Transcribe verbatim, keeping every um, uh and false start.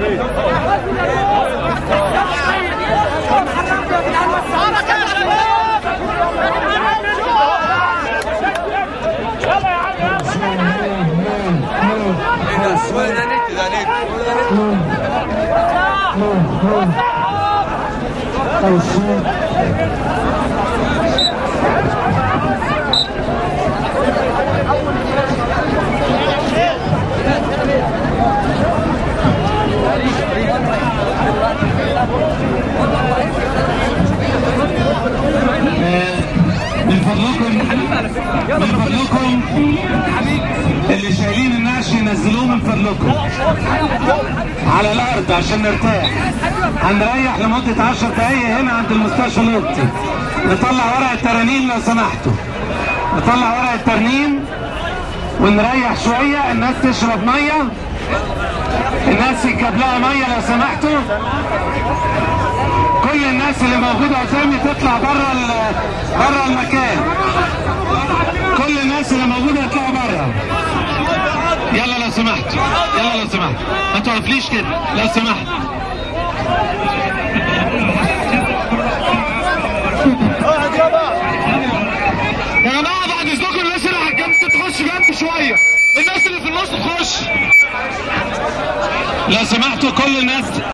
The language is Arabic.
من فضلكم اللي شايلين النعش ينزلوه من فضلكم على الارض عشان نرتاح. هنريح لمده عشر دقايق هنا عند المستشفى القبطي. نطلع ورق الترانيم لو سمحتوا، نطلع ورق الترنيم ونريح شويه. الناس تشرب ميه، الناس يجيب لها ميه لو سمحتوا. كل الناس اللي موجوده قدامي تطلع بره بره المكان. كل الناس اللي موجوده يطلعوا بره. يلا لو سمحت، يلا لو سمحت ما توقفليش كده لو سمحت. يا جماعه بعد اذنكم الناس اللي على الجنب تخش جنب شويه، الناس اللي في النص تخش لو سمحتوا. كل الناس